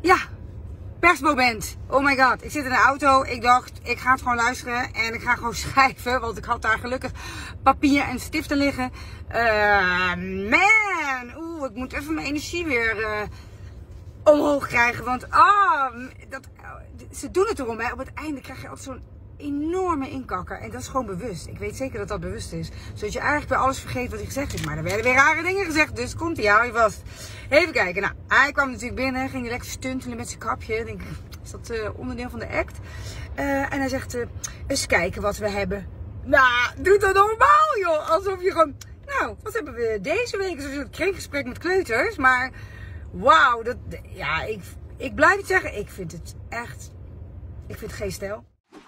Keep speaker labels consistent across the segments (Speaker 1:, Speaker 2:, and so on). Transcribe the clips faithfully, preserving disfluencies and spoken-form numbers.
Speaker 1: Ja, persmoment. Oh my god. Ik zit in de auto. Ik dacht, ik ga het gewoon luisteren. En ik ga gewoon schrijven. Want ik had daar gelukkig papier en stiften liggen. Uh, man. Oeh, ik moet even mijn energie weer uh, omhoog krijgen. Want ah, dat, ze doen het erom. Hè. Op het einde krijg je altijd zo'n enorme inkakker. En dat is gewoon bewust. Ik weet zeker dat dat bewust is. Zodat je eigenlijk weer alles vergeet wat hij gezegd heeft. Maar er werden weer rare dingen gezegd. Dus komt hij, hou je vast. Even kijken. Nou, hij kwam natuurlijk binnen. Ging hij lekker stuntelen met zijn kapje. Ik denk, is dat uh, onderdeel van de act? Uh, en hij zegt, uh, eens kijken wat we hebben. Nou, doe dat normaal joh. Alsof je gewoon... Nou, wat hebben we deze week? Zo'n soort kringgesprek met kleuters. Maar, wauw. Dat, ja, ik, ik blijf het zeggen. Ik vind het echt... Ik vind het geen stijl.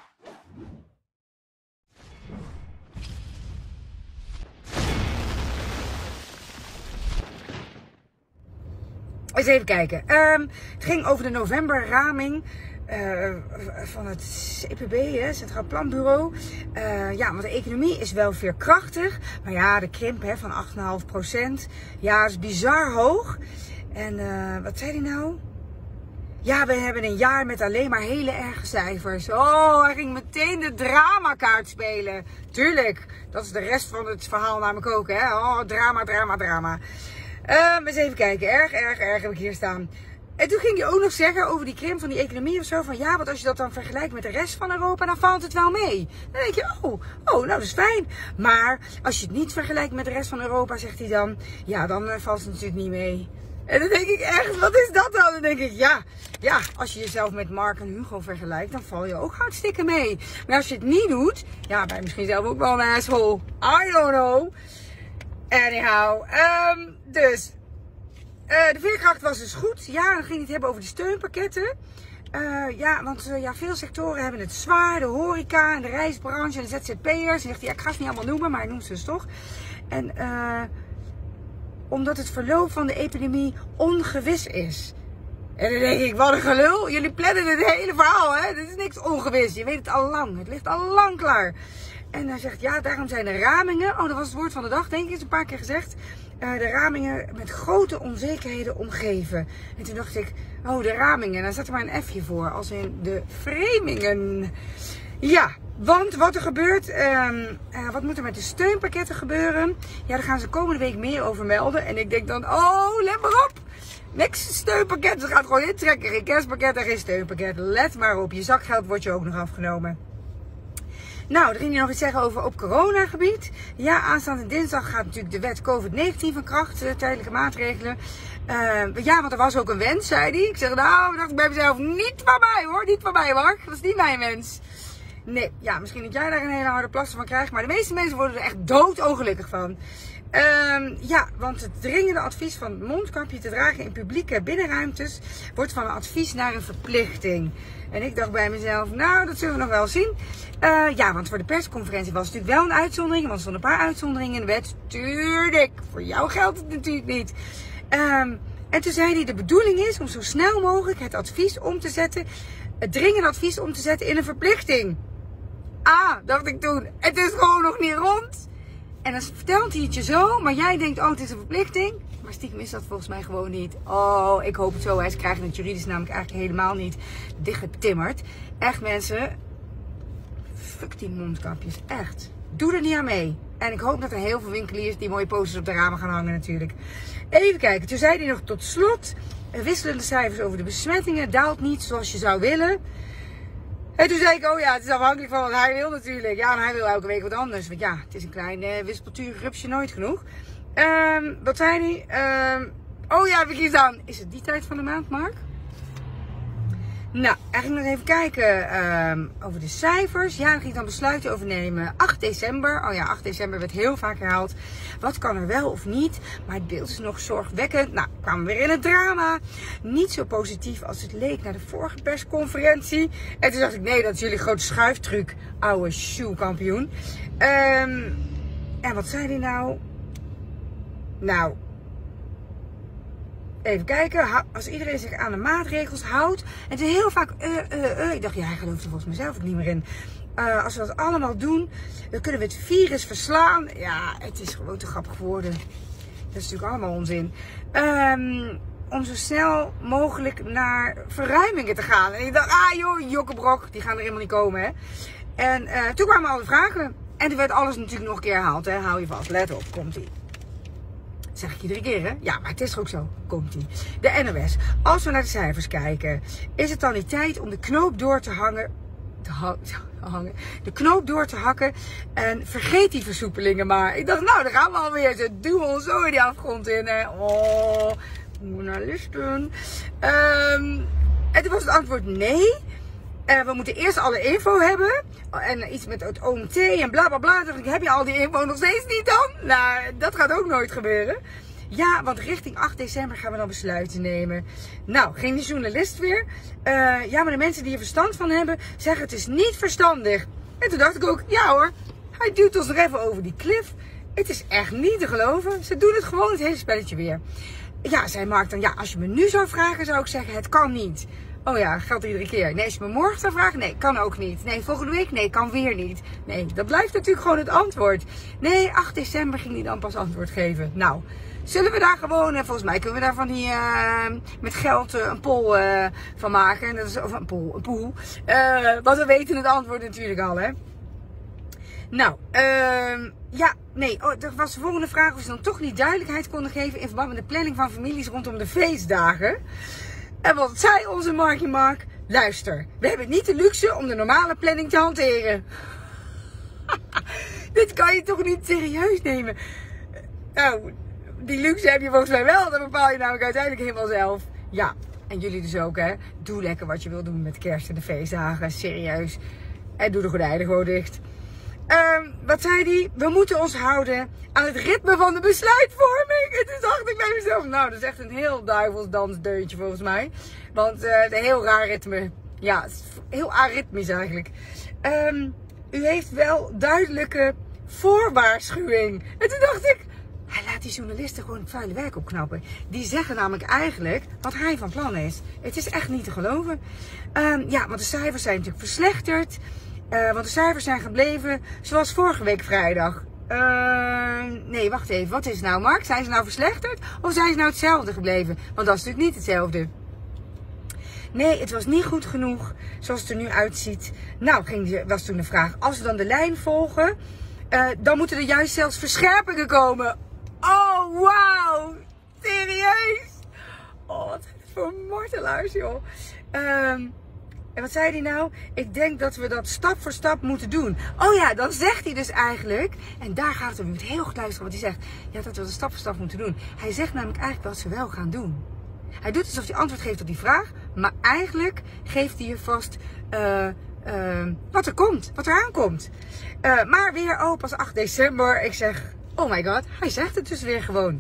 Speaker 1: Eens even kijken. Um, het ging over de novemberraming uh, van het C P B, hè, Centraal Planbureau. Uh, ja, want de economie is wel veerkrachtig. Maar ja, de krimp hè, van acht komma vijf procent. Ja, dat is bizar hoog. En uh, wat zei hij nou? Ja, we hebben een jaar met alleen maar hele erge cijfers. Oh, hij ging meteen de dramakaart spelen. Tuurlijk, dat is de rest van het verhaal namelijk ook. Hè? Oh, drama, drama, drama. Uh, eens even kijken. Erg, erg, erg heb ik hier staan. En toen ging hij ook nog zeggen over die krimp van die economie of zo. Van ja, want als je dat dan vergelijkt met de rest van Europa, dan valt het wel mee. Dan denk je, oh, oh, nou dat is fijn. Maar als je het niet vergelijkt met de rest van Europa, zegt hij dan, ja, dan uh, valt het natuurlijk niet mee. En dan denk ik echt, wat is dat dan? Dan denk ik, ja, ja, als je jezelf met Mark en Hugo vergelijkt, dan val je ook hartstikke mee. Maar als je het niet doet, ja, ben je misschien zelf ook wel een asshole. I don't know. Anyhow, um, dus, uh, de veerkracht was dus goed. Ja, dan ging hij het hebben over de steunpakketten. Uh, ja, want uh, ja, veel sectoren hebben het zwaar. De horeca en de reisbranche en de Z Z P'ers. Zegt hij, ja, ik ga ze niet allemaal noemen, maar hij noemt ze dus toch. En uh, omdat het verloop van de epidemie ongewis is. En dan denk ik, wat een gelul. Jullie plannen het hele verhaal, hè. Dit is niks ongewis. Je weet het al lang. Het ligt al lang klaar. En hij zegt, ja, daarom zijn de ramingen... Oh, dat was het woord van de dag, denk ik. Is een paar keer gezegd. Uh, de ramingen met grote onzekerheden omgeven. En toen dacht ik, oh, de ramingen. En daar zat er maar een F'je voor. Als in de framingen. Ja, want wat er gebeurt... Um, uh, wat moet er met de steunpakketten gebeuren? Ja, daar gaan ze komende week meer over melden. En ik denk dan, oh, let maar op. Niks steunpakket. Ze gaat gewoon intrekken. Geen kerstpakket en geen steunpakket. Let maar op. Je zakgeld wordt je ook nog afgenomen. Nou, er ging hij nog iets zeggen over op coronagebied. Ja, aanstaande dinsdag gaat natuurlijk de wet COVID negentien van kracht, uh, tijdelijke maatregelen. Uh, ja, want er was ook een wens, zei hij. Ik zeg, nou, dacht ik bij mezelf, niet van mij hoor, niet van mij Mark. Dat is niet mijn wens. Nee, ja, misschien dat jij daar een hele harde plaster van krijgt, maar de meeste mensen worden er echt doodongelukkig van. Um, ja, want het dringende advies van het mondkapje te dragen in publieke binnenruimtes wordt van een advies naar een verplichting. En ik dacht bij mezelf, nou, dat zullen we nog wel zien. Uh, ja, want voor de persconferentie was het natuurlijk wel een uitzondering, want er stonden een paar uitzonderingen in de wet. Tuurlijk, voor jou geldt het natuurlijk niet. Um, en toen zei hij, de bedoeling is om zo snel mogelijk het advies om te zetten, het dringende advies om te zetten in een verplichting. Ah, dacht ik toen, het is gewoon nog niet rond. En dan vertelt hij het je zo, maar jij denkt, oh, het is een verplichting. Maar stiekem is dat volgens mij gewoon niet. Oh, ik hoop het zo. Hè. Ze krijgen het juridisch namelijk eigenlijk helemaal niet dichtgetimmerd. Echt mensen, fuck die mondkapjes. Echt. Doe er niet aan mee. En ik hoop dat er heel veel winkeliers die mooie posters op de ramen gaan hangen natuurlijk. Even kijken. Toen zei hij nog tot slot, wisselende cijfers over de besmettingen. Daalt niet zoals je zou willen. En toen zei ik, oh ja, het is afhankelijk van wat hij wil natuurlijk. Ja, en hij wil elke week wat anders. Want ja, het is een klein uh, wispelturig rupsje, nooit genoeg. Um, wat zei hij? Um, oh ja, heb ik hier staan. Is het die tijd van de maand, Mark? Nou, hij ging nog even kijken um, over de cijfers. Ja, dan ging ik dan besluiten over nemen. acht december. Oh ja, acht december werd heel vaak herhaald. Wat kan er wel of niet? Maar het beeld is nog zorgwekkend. Nou, kwamen we weer in het drama. Niet zo positief als het leek naar de vorige persconferentie. En toen dacht ik, nee, dat is jullie grote schuiftruc. Oude shoe-kampioen. Um, en wat zei hij nou? Nou... Even kijken, als iedereen zich aan de maatregels houdt. En het is heel vaak, uh, uh, uh. Ik dacht, ja, hij gelooft er volgens mij zelf ook niet meer in. Uh, als we dat allemaal doen, dan kunnen we het virus verslaan. Ja, het is gewoon te grappig geworden. Dat is natuurlijk allemaal onzin. Um, om zo snel mogelijk naar verruimingen te gaan. En ik dacht, ah joh, jokkebrok, die gaan er helemaal niet komen, hè. En uh, toen kwamen alle vragen. En toen werd alles natuurlijk nog een keer herhaald, hè. Hou je vast, let op, komt-ie. Dat zeg ik iedere keer, hè? Ja, maar het is toch ook zo. Komt-ie. De N O S. Als we naar de cijfers kijken, is het dan niet tijd om de knoop door te hangen... Te ha hangen. De knoop door te hakken. En vergeet die versoepelingen maar. Ik dacht, nou, daar gaan we alweer. Ze duwen ons zo in die afgrond in, hè. Oh, journalisten. Um, en toen was het antwoord nee. Uh, we moeten eerst alle info hebben. En iets met het O M T en bla bla bla. Dan heb je al die info nog steeds niet dan? Nou, dat gaat ook nooit gebeuren. Ja, want richting acht december gaan we dan besluiten nemen. Nou, ging die journalist weer. Uh, ja, maar de mensen die er verstand van hebben, zeggen het is niet verstandig. En toen dacht ik ook, ja hoor, hij duwt ons nog even over die klif. Het is echt niet te geloven. Ze doen het gewoon het hele spelletje weer. Ja, zei Mark dan, ja, als je me nu zou vragen, zou ik zeggen, het kan niet. Oh ja, geldt iedere keer. Nee, als je me morgen zou vragen, nee, kan ook niet. Nee, volgende week, nee, kan weer niet. Nee, dat blijft natuurlijk gewoon het antwoord. Nee, acht december ging hij dan pas antwoord geven. Nou, zullen we daar gewoon, volgens mij kunnen we daar van die, uh, met geld uh, een poll uh, van maken. Dat is, of een poll, een pool. Uh, want we weten het antwoord natuurlijk al, hè. Nou, uh, ja, nee, oh, er was de volgende vraag of ze dan toch niet duidelijkheid konden geven in verband met de planning van families rondom de feestdagen. En wat zei onze Markie Mark? Luister, we hebben niet de luxe om de normale planning te hanteren. Dit kan je toch niet serieus nemen? Nou, die luxe heb je volgens mij wel. Dat bepaal je namelijk uiteindelijk helemaal zelf. Ja, en jullie dus ook, hè. Doe lekker wat je wil doen met kerst en de feestdagen. Serieus. En doe de gordijnen gewoon dicht. Um, wat zei die? We moeten ons houden aan het ritme van de besluitvorming. En toen dacht ik bij mezelf, nou, dat is echt een heel duivels dansdeuntje volgens mij. Want uh, een heel raar ritme. Ja, het is heel aritmisch eigenlijk. Um, u heeft wel duidelijke voorwaarschuwing. En toen dacht ik, hij laat die journalisten gewoon het vuile werk opknappen. Die zeggen namelijk eigenlijk wat hij van plan is. Het is echt niet te geloven. Um, ja, want de cijfers zijn natuurlijk verslechterd. Uh, want de cijfers zijn gebleven zoals vorige week vrijdag. Uh, nee, wacht even. Wat is het nou, Mark? Zijn ze nou verslechterd? Of zijn ze nou hetzelfde gebleven? Want dat is natuurlijk niet hetzelfde. Nee, het was niet goed genoeg zoals het er nu uitziet. Nou, ging, was toen de vraag. Als we dan de lijn volgen, uh, dan moeten er juist zelfs verscherpingen komen. Oh, wauw. Serieus? Oh, wat zijn het voor martelaars, joh. Um, En wat zei hij nou? Ik denk dat we dat stap voor stap moeten doen. Oh ja, dan zegt hij dus eigenlijk. En daar gaat het om. Je moet heel goed luisteren wat hij zegt. Ja, dat we dat stap voor stap moeten doen. Hij zegt namelijk eigenlijk wat ze wel gaan doen. Hij doet alsof hij antwoord geeft op die vraag. Maar eigenlijk geeft hij je vast uh, uh, wat er komt. Wat er aankomt. Uh, maar weer, oh, pas acht december. Ik zeg, oh my god. Hij zegt het dus weer gewoon.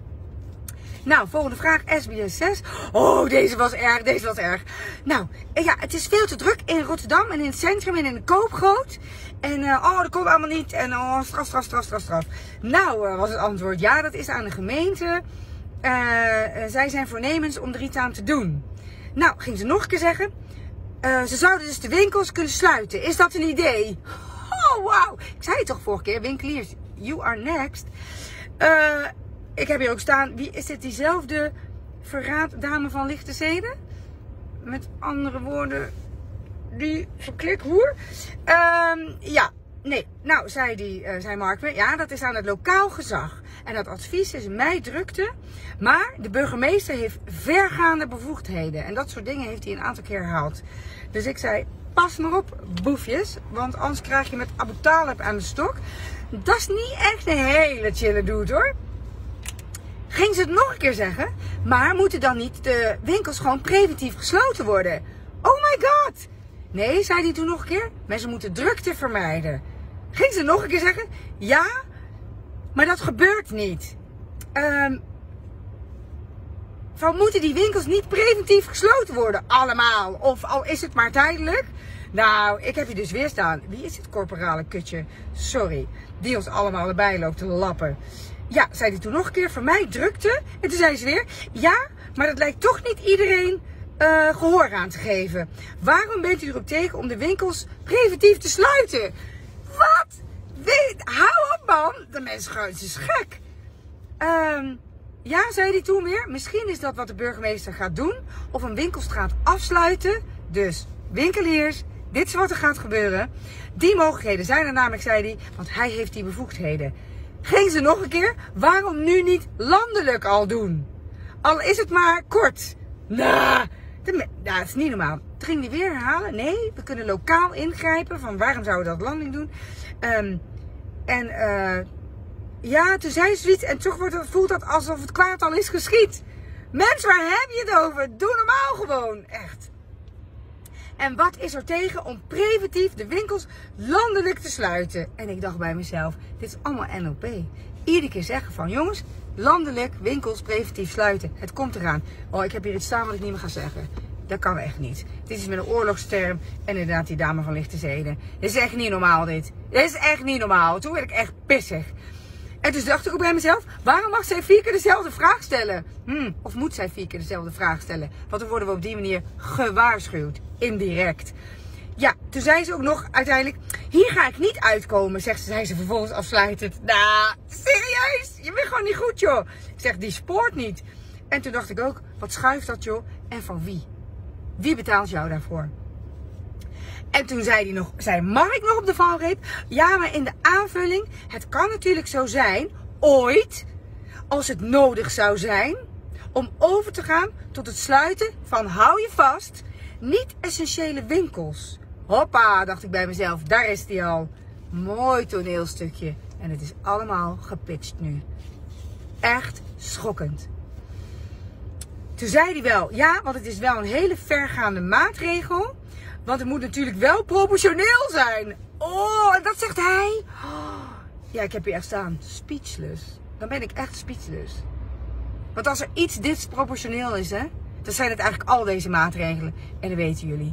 Speaker 1: Nou, volgende vraag, S B S zes. Oh, deze was erg, deze was erg. Nou, ja, het is veel te druk in Rotterdam en in het centrum en in de Koopgoot. En, uh, oh, dat komt allemaal niet. En, oh, straf, straf, straf, straf, straf. Nou, uh, was het antwoord, ja, dat is aan de gemeente. Uh, uh, zij zijn voornemens om er iets aan te doen. Nou, ging ze nog een keer zeggen. Uh, ze zouden dus de winkels kunnen sluiten. Is dat een idee? Oh, wauw. Ik zei het toch vorige keer, winkeliers, you are next. Uh... Ik heb hier ook staan, wie is dit diezelfde verraaddame van lichte zeden? Met andere woorden, die verklikhoer. Um, ja, nee. Nou, zei, die, uh, zei Mark weer, ja, dat is aan het lokaal gezag. En dat advies is mij drukte. Maar de burgemeester heeft vergaande bevoegdheden. En dat soort dingen heeft hij een aantal keer herhaald. Dus ik zei, pas maar op, boefjes. Want anders krijg je met Abu Talib aan de stok. Dat is niet echt een hele chille dude, hoor. Ging ze het nog een keer zeggen, maar moeten dan niet de winkels gewoon preventief gesloten worden? Oh my god! Nee, zei hij toen nog een keer, mensen moeten drukte vermijden. Ging ze nog een keer zeggen, ja, maar dat gebeurt niet. Um, van moeten die winkels niet preventief gesloten worden? Allemaal. Of al is het maar tijdelijk. Nou, ik heb hier dus weer staan. Wie is dit corporale kutje? Sorry. Die ons allemaal erbij loopt te lappen. Ja, zei hij toen nog een keer, voor mij drukte. En toen zei ze weer, ja, maar dat lijkt toch niet iedereen uh, gehoor aan te geven. Waarom bent u erop tegen om de winkels preventief te sluiten? Wat? Weet, hou op man, de mensen gewoon, het is gek. Um, ja, zei hij toen weer, misschien is dat wat de burgemeester gaat doen. Of een winkelstraat afsluiten. Dus winkeliers, dit is wat er gaat gebeuren. Die mogelijkheden zijn er namelijk, zei hij, want hij heeft die bevoegdheden. Ging ze nog een keer, waarom nu niet landelijk al doen? Al is het maar kort. Nou, nah, dat is niet normaal. Toen ging hij weer herhalen, nee, we kunnen lokaal ingrijpen. Van waarom zouden we dat landing doen? Um, en uh, ja, toen zei ze zoiets en toch wordt het, voelt dat alsof het kwaad al is geschied. Mens, waar heb je het over? Doe normaal gewoon, echt. En wat is er tegen om preventief de winkels landelijk te sluiten? En ik dacht bij mezelf, dit is allemaal N L P. Iedere keer zeggen van, jongens, landelijk winkels preventief sluiten. Het komt eraan. Oh, ik heb hier iets staan wat ik niet meer ga zeggen. Dat kan echt niet. Dit is met een oorlogsterm en inderdaad die dame van Lichte Zeden. Dit is echt niet normaal, dit. Dit is echt niet normaal. Toen werd ik echt pissig. En dus dacht ik ook bij mezelf, waarom mag zij vier keer dezelfde vraag stellen? Hmm, of moet zij vier keer dezelfde vraag stellen? Want dan worden we op die manier gewaarschuwd. Indirect. Ja, toen zei ze ook nog uiteindelijk, hier ga ik niet uitkomen, zegt ze, zei ze vervolgens afsluitend. Nou, serieus? Je bent gewoon niet goed, joh. Ik zeg, die spoort niet. En toen dacht ik ook, wat schuift dat, joh? En van wie? Wie betaalt jou daarvoor? En toen zei hij nog, zei Mark nog op de valreep, ja, maar in de aanvulling, het kan natuurlijk zo zijn, ooit, als het nodig zou zijn, om over te gaan tot het sluiten van, hou je vast, niet-essentiële winkels. Hoppa, dacht ik bij mezelf, daar is die al. Mooi toneelstukje. En het is allemaal gepitcht nu. Echt schokkend. Toen zei hij wel, ja, want het is wel een hele vergaande maatregel. Want het moet natuurlijk wel proportioneel zijn. Oh, en dat zegt hij. Oh, ja, ik heb hier echt staan. Speechless. Dan ben ik echt speechless. Want als er iets disproportioneel is, hè, dan zijn het eigenlijk al deze maatregelen. En dat weten jullie.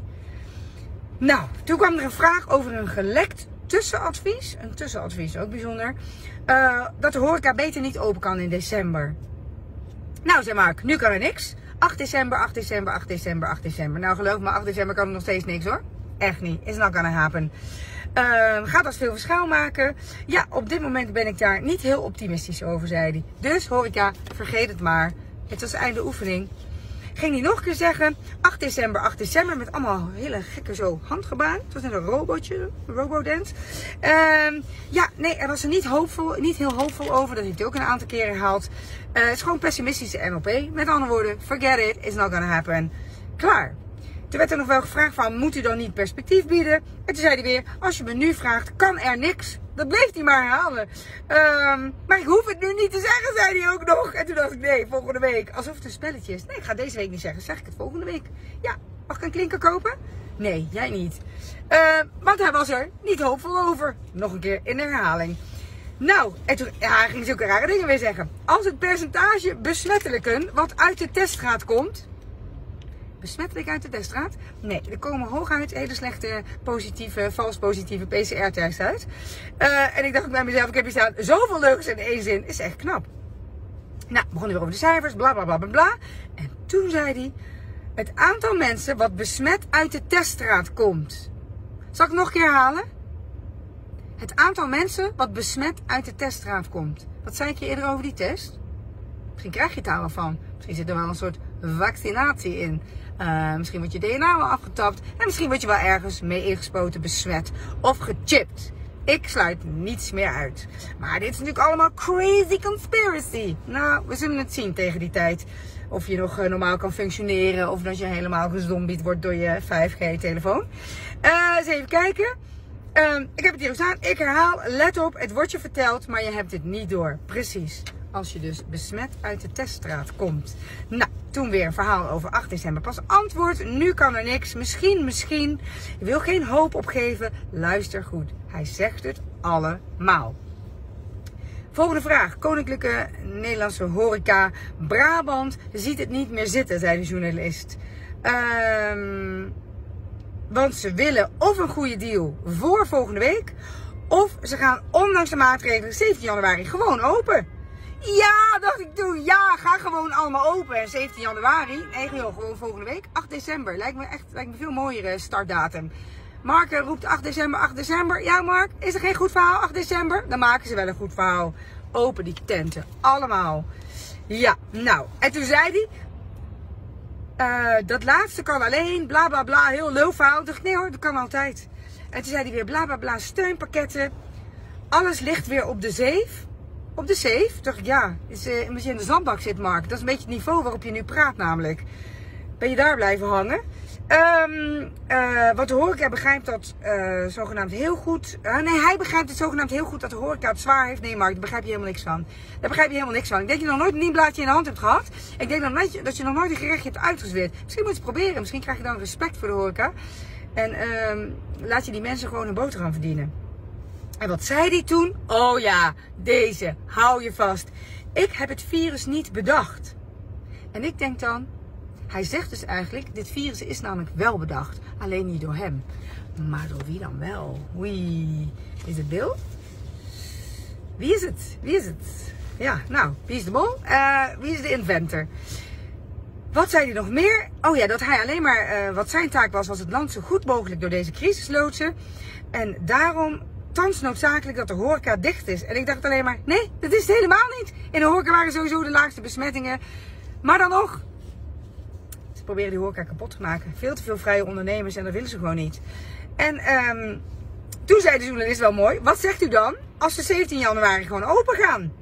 Speaker 1: Nou, toen kwam er een vraag over een gelekt tussenadvies. Een tussenadvies, ook bijzonder. Uh, dat de horeca beter niet open kan in december. Nou, zei Mark, nu kan er niks. acht december, acht december, acht december, acht december. Nou, geloof me, acht december kan er nog steeds niks, hoor. Echt niet. Is not gonna happen. Uh, gaat dat veel verschil maken? Ja, op dit moment ben ik daar niet heel optimistisch over, zei hij. Dus, horeca, vergeet het maar. Het was einde oefening. Ging hij nog een keer zeggen, acht december, acht december, met allemaal hele gekke zo handgebaren. Het was net een robotje, een robodance. Uh, ja, nee, er was er niet, hoopvol, niet heel hoopvol over. Dat heeft hij ook een aantal keren herhaald. Uh, het is gewoon pessimistische N L P. Met andere woorden, forget it, it's not gonna happen. Klaar. Toen werd er nog wel gevraagd van, moet u dan niet perspectief bieden? En toen zei hij weer, als je me nu vraagt, kan er niks. Dat bleef hij maar herhalen. Um, maar ik hoef het nu niet te zeggen, zei hij ook nog. En toen dacht ik, nee, volgende week. Alsof het een spelletje is. Nee, ik ga deze week niet zeggen. Zeg ik het volgende week? Ja, mag ik een klinker kopen? Nee, jij niet. Uh, want hij was er niet hoopvol over. Nog een keer in de herhaling. Nou, en toen ja, hij ging zulke rare dingen weer zeggen. Als het percentage besmettelijken wat uit de teststraat komt... Besmettelijk uit de teststraat? Nee, er komen hooguit hele slechte positieve, vals positieve P C R-tests uit. Uh, en ik dacht bij mezelf, ik heb hier staan zoveel leugens in één zin. Is echt knap. Nou, begon hij weer over de cijfers, bla bla bla bla bla. En toen zei hij, het aantal mensen wat besmet uit de teststraat komt. Zal ik nog een keer herhalen? Het aantal mensen wat besmet uit de teststraat komt. Wat zei ik je eerder over die test? Misschien krijg je het daar wel van. Misschien zit er wel een soort vaccinatie in. Uh, misschien wordt je D N A wel afgetapt. En misschien word je wel ergens mee ingespoten, besmet of gechipt. Ik sluit niets meer uit. Maar dit is natuurlijk allemaal crazy conspiracy. Nou, we zullen het zien tegen die tijd. Of je nog uh, normaal kan functioneren. Of dat je helemaal gezombied wordt door je vijf G telefoon. Uh, eens even kijken. Uh, ik heb het hier ook staan. Ik herhaal, let op, het wordt je verteld, maar je hebt het niet door. Precies. Als je dus besmet uit de teststraat komt. Nou, toen weer een verhaal over acht december. Pas antwoord, nu kan er niks. Misschien, misschien. Je wil geen hoop opgeven. Luister goed. Hij zegt het allemaal. Volgende vraag. Koninklijke Nederlandse Horeca Brabant ziet het niet meer zitten, zei de journalist. Um, want ze willen of een goede deal voor volgende week. Of ze gaan ondanks de maatregelen zeventien januari gewoon open. Ja, dacht ik toen. Ja, ga gewoon allemaal open. En zeventien januari. Nee, joh, gewoon volgende week. acht december. Lijkt me echt lijkt me veel mooiere startdatum. Mark roept acht december, acht december. Ja, Mark, is er geen goed verhaal? acht december? Dan maken ze wel een goed verhaal. Open die tenten. Allemaal. Ja, nou. En toen zei hij... Uh, dat laatste kan alleen, bla bla bla, heel low verhaal. Toen dacht ik, nee hoor, dat kan altijd. En toen zei hij weer bla bla bla, steunpakketten. Alles ligt weer op de safe. Op de safe? Toen dacht ik, ja, is, uh, als je in de zandbak zit, Mark. Dat is een beetje het niveau waarop je nu praat namelijk. Ben je daar blijven hangen? Um, uh, wat de horeca begrijpt dat uh, zogenaamd heel goed... Uh, nee, hij begrijpt het zogenaamd heel goed dat de horeca het zwaar heeft. Nee, Mark, daar begrijp je helemaal niks van. Daar begrijp je helemaal niks van. Ik denk dat je nog nooit een nieuwblaadje in de hand hebt gehad. Ik denk dat, je, dat je nog nooit een gerechtje hebt uitgezweerd. Misschien moet je het proberen. Misschien krijg je dan respect voor de horeca. En um, laat je die mensen gewoon een boterham verdienen. En wat zei hij toen? Oh ja, deze. Hou je vast. Ik heb het virus niet bedacht. En ik denk dan... Hij zegt dus eigenlijk, dit virus is namelijk wel bedacht. Alleen niet door hem. Maar door wie dan wel? Wie? Is het Bill? Wie is het? Wie is het? Ja, nou, wie is de mol? Uh, wie is de inventor? Wat zei hij nog meer? Oh ja, dat hij alleen maar, uh, wat zijn taak was, was het land zo goed mogelijk door deze crisis loodsen. En daarom thans noodzakelijk dat de horeca dicht is. En ik dacht alleen maar, nee, dat is het helemaal niet. In de horeca waren sowieso de laagste besmettingen. Maar dan nog... Ze proberen die horeca kapot te maken. Veel te veel vrije ondernemers en dat willen ze gewoon niet. En um, toen zei de journalist wel mooi. Wat zegt u dan als de zeventien januari gewoon open gaan?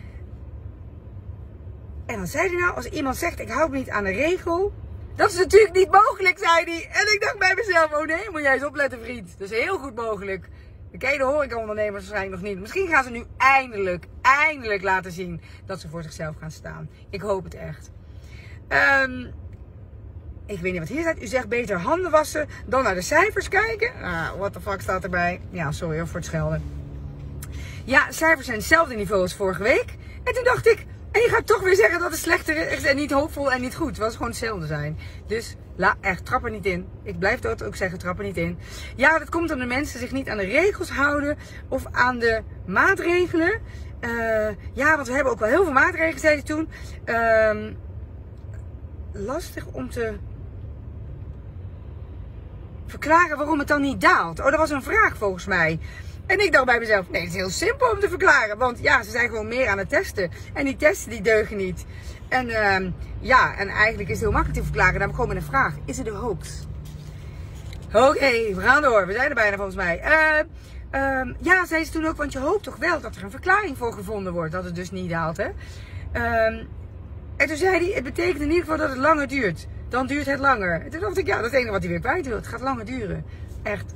Speaker 1: En dan zei hij nou, als iemand zegt ik hou me niet aan de regel. Dat is natuurlijk niet mogelijk, zei hij. En ik dacht bij mezelf, oh nee, moet jij eens opletten vriend. Dat is heel goed mogelijk. Dan ken je de horecaondernemers waarschijnlijk nog niet. Misschien gaan ze nu eindelijk, eindelijk laten zien dat ze voor zichzelf gaan staan. Ik hoop het echt. Um, Ik weet niet wat hier staat. U zegt beter handen wassen dan naar de cijfers kijken. Ah, what the fuck staat erbij? Ja, sorry hoor, voor het schelden. Ja, cijfers zijn hetzelfde niveau als vorige week. En toen dacht ik, en je gaat toch weer zeggen dat het slechter is en niet hoopvol en niet goed. Het was gewoon hetzelfde zijn. Dus, la, echt, trap er niet in. Ik blijf dat ook zeggen, trap er niet in. Ja, dat komt omdat de mensen zich niet aan de regels houden of aan de maatregelen. Uh, ja, want we hebben ook wel heel veel maatregelen, zei hij toen. Uh, lastig om te... verklaren waarom het dan niet daalt. Oh, dat was een vraag volgens mij. En ik dacht bij mezelf, nee, het is heel simpel om te verklaren. Want ja, ze zijn gewoon meer aan het testen. En die testen die deugen niet. En uh, ja, en eigenlijk is het heel makkelijk te verklaren. Dan gewoon met een vraag. Is het een hoax? Oké, okay, we gaan door. We zijn er bijna volgens mij. Uh, uh, ja, zei ze toen ook, want je hoopt toch wel dat er een verklaring voor gevonden wordt. Dat het dus niet daalt, hè. Uh, en toen zei hij, het betekent in ieder geval dat het langer duurt. Dan duurt het langer. En toen dacht ik, ja, dat is het enige wat hij weer kwijt wil. Het gaat langer duren. Echt.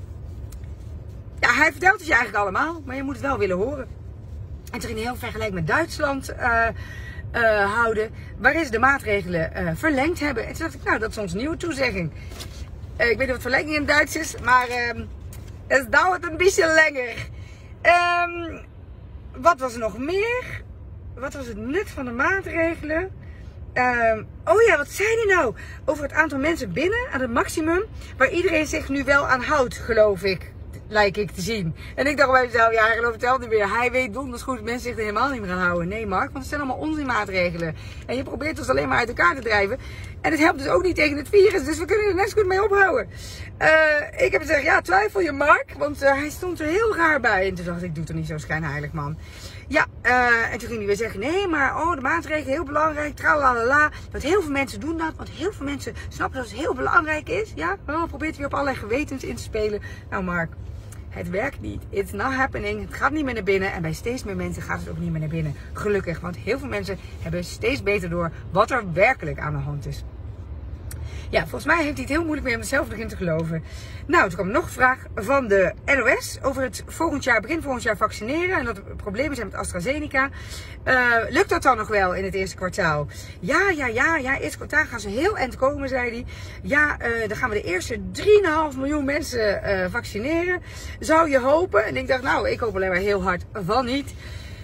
Speaker 1: Ja, hij vertelt het je eigenlijk allemaal. Maar je moet het wel willen horen. En toen ging hij heel vergelijk met Duitsland uh, uh, houden. Waarin ze de maatregelen uh, verlengd hebben. En toen dacht ik, nou, dat is onze nieuwe toezegging. Uh, ik weet niet wat verlenging in het Duits is. Maar uh, het duurt een beetje langer. Um, wat was er nog meer? Wat was het nut van de maatregelen? Um, oh ja, wat zei hij nou? Over het aantal mensen binnen aan het maximum. Waar iedereen zich nu wel aan houdt, geloof ik. Lijkt ik te zien. En ik dacht bij mezelf, ja, hij gelooft het zelf niet meer. Hij weet donders goed dat mensen zich er helemaal niet meer aan houden. Nee, Mark, want het zijn allemaal onzinmaatregelen. En je probeert ons alleen maar uit elkaar te drijven. En het helpt dus ook niet tegen het virus. Dus we kunnen er net zo goed mee ophouden. Uh, ik heb gezegd, ja, twijfel je, Mark. Want uh, hij stond er heel raar bij. En toen dacht ik, ik doe het er niet zo schijnheilig, man. Ja, uh, en toen ging hij weer zeggen, nee, maar oh, de maatregelen heel belangrijk, tralalala. Want heel veel mensen doen dat, want heel veel mensen snappen dat het heel belangrijk is. Ja, oh, probeert weer op allerlei gewetens in te spelen. Nou, Mark, het werkt niet. It's not happening. Het gaat niet meer naar binnen. En bij steeds meer mensen gaat het ook niet meer naar binnen. Gelukkig, want heel veel mensen hebben steeds beter door wat er werkelijk aan de hand is. Ja, volgens mij heeft hij het heel moeilijk mee om het zelf begin te geloven. Nou, toen kwam nog een vraag van de N O S over het volgend jaar, begin volgend jaar vaccineren. En dat er problemen zijn met AstraZeneca. Uh, lukt dat dan nog wel in het eerste kwartaal? Ja, ja, ja, ja. Eerste kwartaal gaan ze heel eind komen, zei hij. Ja, uh, dan gaan we de eerste drie komma vijf miljoen mensen uh, vaccineren. Zou je hopen? En ik dacht, nou, ik hoop alleen maar heel hard van niet.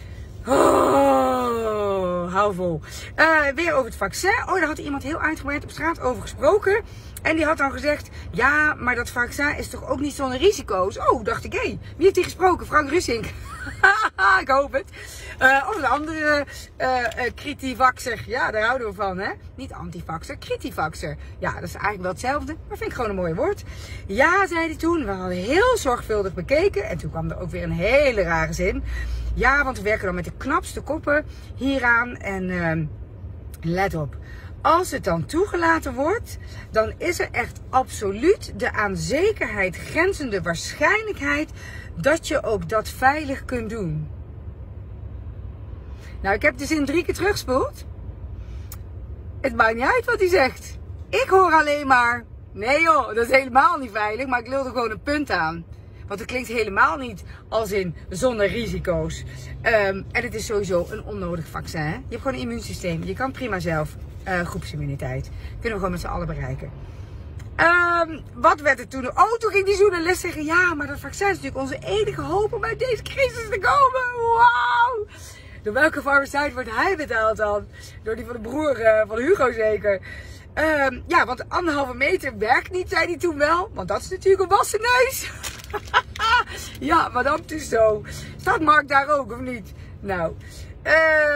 Speaker 1: Oh, hou vol. Uh, weer over het vaccin. Oh, daar had iemand heel uitgebreid op straat over gesproken. En die had dan gezegd, ja, maar dat vaccin is toch ook niet zonder risico's? Oh, dacht ik, hé, hey, wie heeft die gesproken? Frank Russink. Ik hoop het. Uh, of een andere uh, uh, critivaxer. Ja, daar houden we van, hè. Niet antivaxer, critivaxer. Ja, dat is eigenlijk wel hetzelfde, maar vind ik gewoon een mooi woord. Ja, zei hij toen. We hadden heel zorgvuldig bekeken. En toen kwam er ook weer een hele rare zin. Ja, want we werken dan met de knapste koppen hieraan. En uh, let op. Als het dan toegelaten wordt, dan is er echt absoluut de aan zekerheid grenzende waarschijnlijkheid dat je ook dat veilig kunt doen. Nou, ik heb de zin drie keer teruggespoeld. Het maakt niet uit wat hij zegt. Ik hoor alleen maar, nee joh, dat is helemaal niet veilig, maar ik lul er gewoon een punt aan. Want het klinkt helemaal niet als in zonder risico's. Um, en het is sowieso een onnodig vaccin. Hè? Je hebt gewoon een immuunsysteem. Je kan prima zelf uh, groepsimmuniteit. Kunnen we gewoon met z'n allen bereiken. Um, wat werd er toen? Oh, toen ging die journalist zeggen, ja, maar dat vaccin is natuurlijk onze enige hoop om uit deze crisis te komen. Wauw! Door welke farmaceut wordt hij betaald dan? Door die van de broer uh, van Hugo zeker. Um, ja, want anderhalve meter werkt niet, zei hij toen wel. Want dat is natuurlijk een wassen neus. Ja, madame Tussaud. Staat Mark daar ook, of niet? Nou, uh,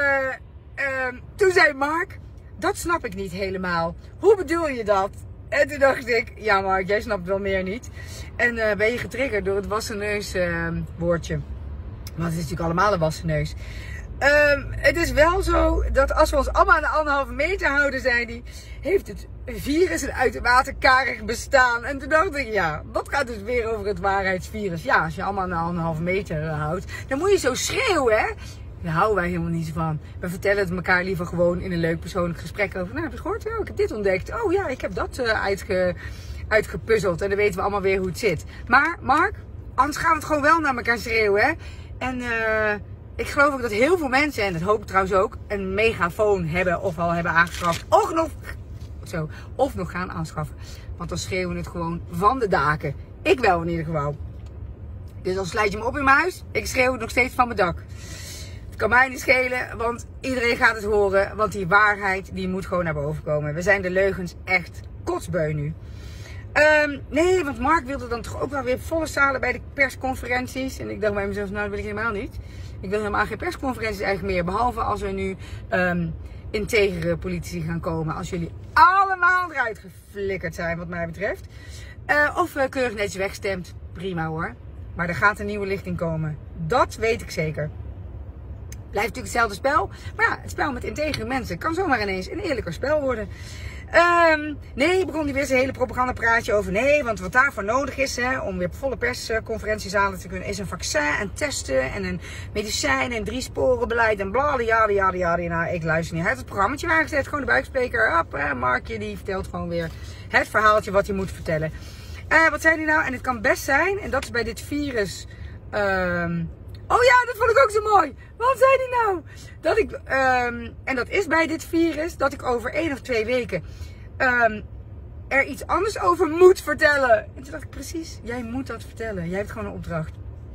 Speaker 1: uh, toen zei Mark, dat snap ik niet helemaal. Hoe bedoel je dat? En toen dacht ik, ja Mark, jij snapt wel meer niet. En uh, ben je getriggerd door het wassen neus uh, woordje. Want het is natuurlijk allemaal een wassen neus. Um, het is wel zo dat als we ons allemaal aan de anderhalve meter houden, zei hij, heeft het virus een uitermate karig bestaan. En toen dacht ik, ja, dat gaat dus weer over het waarheidsvirus. Ja, als je allemaal aan de anderhalve meter houdt, dan moet je zo schreeuwen, hè. Daar houden wij helemaal niet zo van. We vertellen het elkaar liever gewoon in een leuk persoonlijk gesprek over. Nou, heb je gehoord? Ja, ik heb dit ontdekt. Oh ja, ik heb dat uh, uitge, uitgepuzzeld. En dan weten we allemaal weer hoe het zit. Maar, Mark, anders gaan we het gewoon wel naar elkaar schreeuwen, hè. En uh, ik geloof ook dat heel veel mensen, en dat hoop ik trouwens ook, een megafoon hebben of al hebben aangeschaft. Of nog, zo, of nog gaan aanschaffen. Want dan schreeuwen we het gewoon van de daken. Ik wel in ieder geval. Dus dan sluit je me op in mijn huis. Ik schreeuw het nog steeds van mijn dak. Het kan mij niet schelen, want iedereen gaat het horen. Want die waarheid, die moet gewoon naar boven komen. We zijn de leugens echt kotsbeu nu. Um, nee, want Mark wilde dan toch ook wel weer volle zalen bij de persconferenties. En ik dacht bij mezelf, nou dat wil ik helemaal niet. Ik wil helemaal geen persconferenties eigenlijk meer. Behalve als er nu um, integere politici gaan komen. Als jullie allemaal eruit geflikkerd zijn wat mij betreft. Uh, of uh, keurig netjes wegstemt. Prima hoor. Maar er gaat een nieuwe lichting komen. Dat weet ik zeker. Blijft natuurlijk hetzelfde spel. Maar ja, het spel met integere mensen kan zomaar ineens een eerlijker spel worden. Um, nee, begon hij weer zijn hele propagandapraatje over. Nee, want wat daarvoor nodig is, hè, om weer op volle persconferentiezalen te kunnen, is een vaccin en testen en een medicijn en drie sporenbeleid en bla, ja, ja, ja, ja. Nou, ik luister niet. Hij heeft het programmaatje aangezet, gewoon de buikspreker. Hop, hè, Markje, die vertelt gewoon weer het verhaaltje wat hij moet vertellen. Uh, wat zei hij nou? En het kan best zijn, en dat is bij dit virus. Um, oh ja, dat vond ik ook zo mooi. Wat zei hij nou? Dat ik, um, en dat is bij dit virus, dat ik over één of twee weken um, er iets anders over moet vertellen. En toen dacht ik, precies, jij moet dat vertellen. Jij hebt gewoon een opdracht.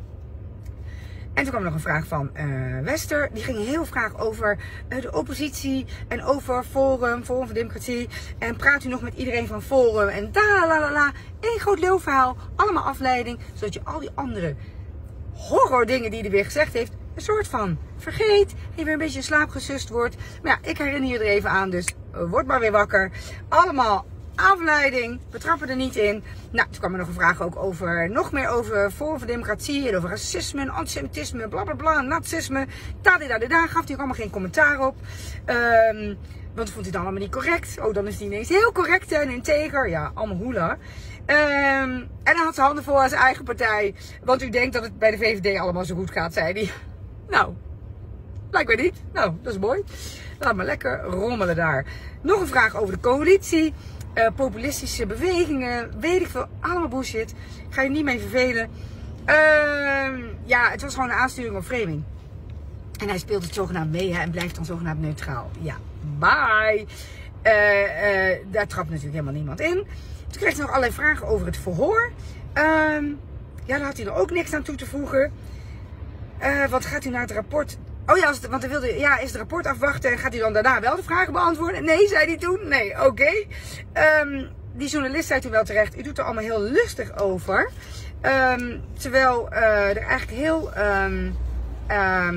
Speaker 1: En toen kwam er nog een vraag van uh, Wester. Die ging heel vraag over uh, de oppositie en over Forum, Forum voor Democratie. En praat u nog met iedereen van Forum en da la la la. Eén groot leeuwverhaal, allemaal afleiding, zodat je al die andere horror dingen die hij weer gezegd heeft, een soort van vergeet. En je weer een beetje in slaap gesust wordt. Maar ja, ik herinner je er even aan, dus uh, word maar weer wakker. Allemaal afleiding, we trappen er niet in. Nou, toen kwam er nog een vraag ook over, nog meer over Forum voor Democratie en over racisme en antisemitisme, bla bla bla, nazisme. Tadidadida, gaf hij ook allemaal geen commentaar op. Um, want vond hij dan allemaal niet correct. Oh, dan is hij ineens heel correct en integer. Ja, allemaal hoela. Um, en hij had zijn handen vol aan zijn eigen partij. Want u denkt dat het bij de V V D allemaal zo goed gaat, zei hij. Nou, lijkt mij niet. Nou, dat is mooi. Laat maar lekker rommelen daar. Nog een vraag over de coalitie. Uh, populistische bewegingen. Weet ik veel. Allemaal bullshit. Ik ga je niet mee vervelen. Uh, ja, het was gewoon een aansturing op framing. En hij speelt het zogenaamd mee hè, en blijft dan zogenaamd neutraal. Ja, bye. Uh, uh, daar trapt natuurlijk helemaal niemand in. Toen kreeg hij nog allerlei vragen over het verhoor. Uh, ja, daar had hij er ook niks aan toe te voegen. Uh, wat gaat u naar het rapport? Oh ja, want hij wilde, ja, is het rapport afwachten en gaat hij dan daarna wel de vragen beantwoorden? Nee, zei hij toen. Nee, oké. Okay. Um, die journalist zei toen wel terecht, u doet er allemaal heel lustig over. Um, terwijl uh, er eigenlijk heel um, um,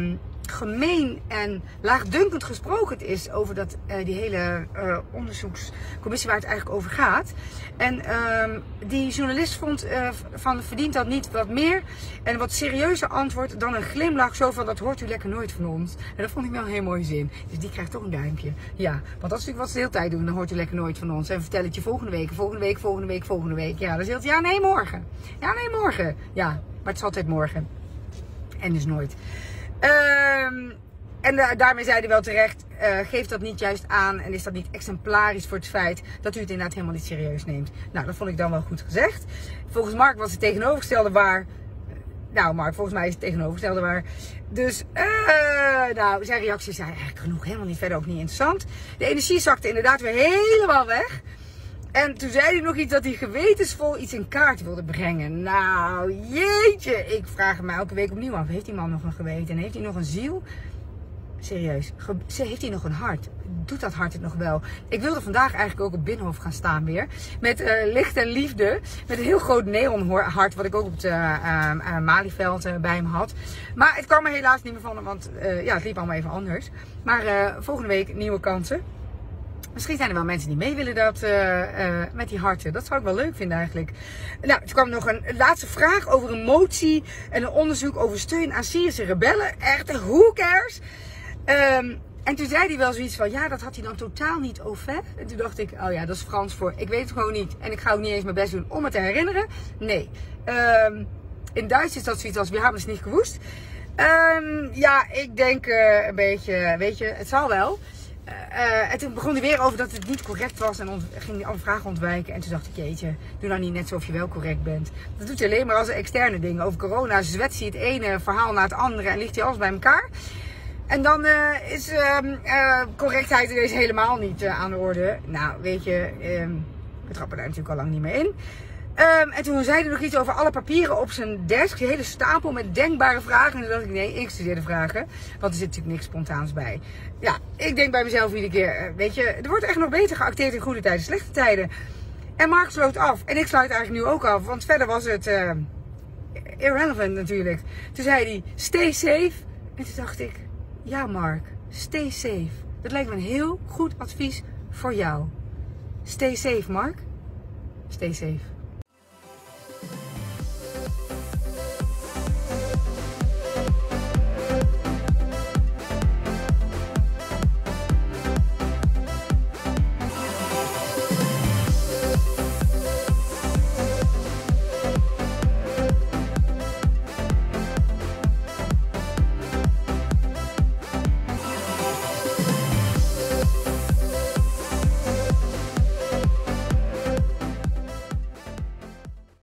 Speaker 1: gemeen en laagdunkend gesproken is over dat, uh, die hele uh, onderzoekscommissie waar het eigenlijk over gaat. En uh, die journalist vond uh, van verdient dat niet wat meer en wat serieuzer antwoord dan een glimlach zo van dat hoort u lekker nooit van ons. En dat vond ik wel een heel mooie zin. Dus die krijgt toch een duimpje. Ja, want dat is natuurlijk wat ze de hele tijd doen. Dan hoort u lekker nooit van ons. En vertel het je volgende week, volgende week, volgende week, volgende week. Ja, dan zegt ja nee morgen. Ja nee morgen. Ja, maar het is altijd morgen. En dus nooit. Um, en uh, daarmee zei hij wel terecht, uh, geef dat niet juist aan en is dat niet exemplarisch voor het feit dat u het inderdaad helemaal niet serieus neemt. Nou, dat vond ik dan wel goed gezegd. Volgens Mark was het tegenovergestelde waar. Nou, Mark, volgens mij is het tegenovergestelde waar. Dus, uh, nou, zijn reactie zijn eigenlijk genoeg, helemaal niet verder, ook niet interessant. De energie zakte inderdaad weer helemaal weg. En toen zei hij nog iets dat hij gewetensvol iets in kaart wilde brengen. Nou, jeetje. Ik vraag me elke week opnieuw af. Heeft die man nog een geweten? Heeft hij nog een ziel? Serieus. Heeft hij nog een hart? Doet dat hart het nog wel? Ik wilde vandaag eigenlijk ook op Binnenhof gaan staan weer. Met uh, licht en liefde. Met een heel groot neonhart. Wat ik ook op het uh, uh, uh, Malieveld uh, bij hem had. Maar het kwam er helaas niet meer van. Want uh, ja, het liep allemaal even anders. Maar uh, volgende week nieuwe kansen. Misschien zijn er wel mensen die mee willen dat, uh, uh, met die harten. Dat zou ik wel leuk vinden eigenlijk. Nou, er kwam nog een laatste vraag over een motie en een onderzoek over steun aan Syrische rebellen. Echt, who cares? Um, en toen zei hij wel zoiets van, ja, dat had hij dan totaal niet au fait. En toen dacht ik, oh ja, dat is Frans voor, ik weet het gewoon niet. En ik ga ook niet eens mijn best doen om het te herinneren. Nee. Um, in Duits is dat zoiets als, we hebben het niet gewoest. Um, ja, ik denk uh, een beetje, weet je, het zal wel. Uh, en toen begon hij weer over dat het niet correct was en ont- ging hij alle vragen ontwijken. En toen dacht ik, jeetje, doe nou niet net alsof je wel correct bent. Dat doet hij alleen maar als externe dingen. Over corona zwetst hij het ene verhaal naar het andere en ligt hij alles bij elkaar. En dan uh, is uh, uh, correctheid ineens helemaal niet uh, aan de orde. Nou, weet je, um, we trappen daar natuurlijk al lang niet meer in. Um, en toen zei hij nog iets over alle papieren op zijn desk. Een hele stapel met denkbare vragen. En toen dacht ik, nee, ingestudeerde vragen. Want er zit natuurlijk niks spontaans bij. Ja, ik denk bij mezelf iedere keer, weet je, er wordt echt nog beter geacteerd in goede tijden, slechte tijden. En Mark sloot af. En ik sluit eigenlijk nu ook af. Want verder was het uh, irrelevant natuurlijk. Toen zei hij, stay safe. En toen dacht ik, ja Mark, stay safe. Dat lijkt me een heel goed advies voor jou. Stay safe, Mark. Stay safe.